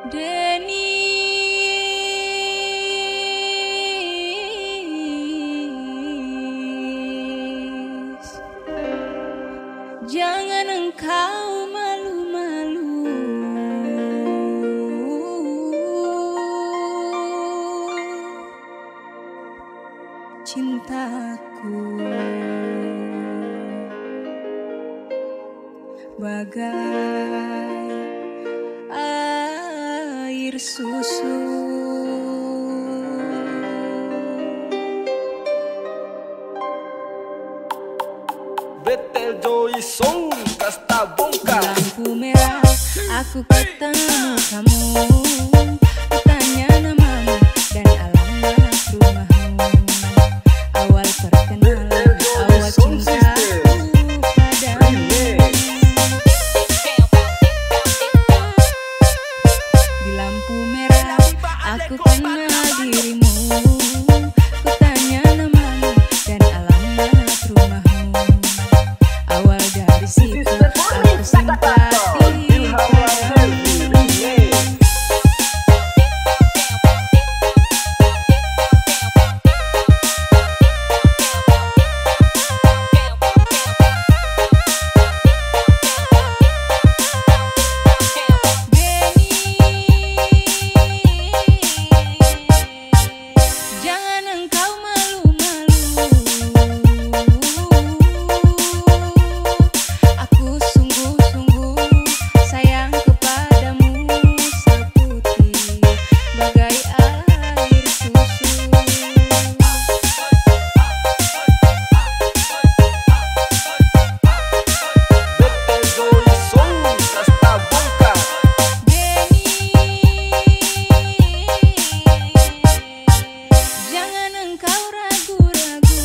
Denis, jangan engkau malu-malu. Cintaku bagai air susu. Betel Joy Song Kasta Bongkar. Lampu merah, aku ketemu kamu. Tanya namamu dan alamat rumahmu. Awal perkenalan, awal cintaku padamu. Di lampu merah, aku kenal dirimu. Ku tanya namamu dan alamat rumahmu. Awal dari situ aku simpati padamu. Jangan engkau malu-malu. Aku sungguh-sungguh sayang kepadamu, seputih bagai air susu. Betel Joy Song Kasta Bongkar. Jangan engkau ragu-ragu.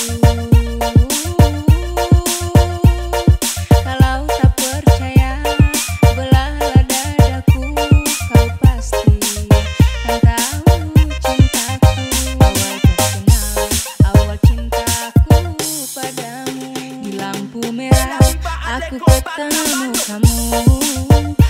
Kalau tak percaya, belahlah dadaku. Kau pasti kan tahu cintaku. Awal terkenal, awal cintaku padamu. Di lampu merah, aku ketemu kamu.